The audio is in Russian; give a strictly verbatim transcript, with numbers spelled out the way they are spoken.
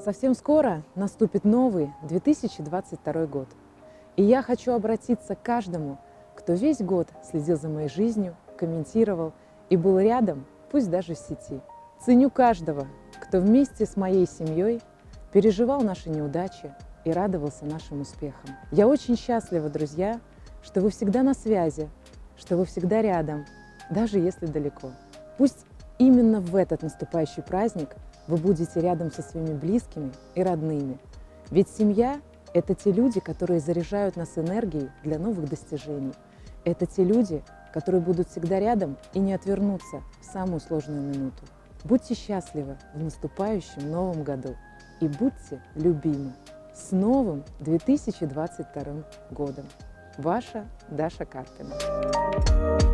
Совсем скоро наступит новый две тысячи двадцать второй год. И я хочу обратиться к каждому, кто весь год следил за моей жизнью, комментировал и был рядом, пусть даже в сети. Ценю каждого, кто вместе с моей семьей переживал наши неудачи и радовался нашим успехам. Я очень счастлива, друзья, что вы всегда на связи, что вы всегда рядом, даже если далеко. Пусть именно в этот наступающий праздник вы будете рядом со своими близкими и родными. Ведь семья – это те люди, которые заряжают нас энергией для новых достижений. Это те люди, которые будут всегда рядом и не отвернутся в самую сложную минуту. Будьте счастливы в наступающем новом году и будьте любимы. С новым две тысячи двадцать вторым годом! Ваша Даша Карпина.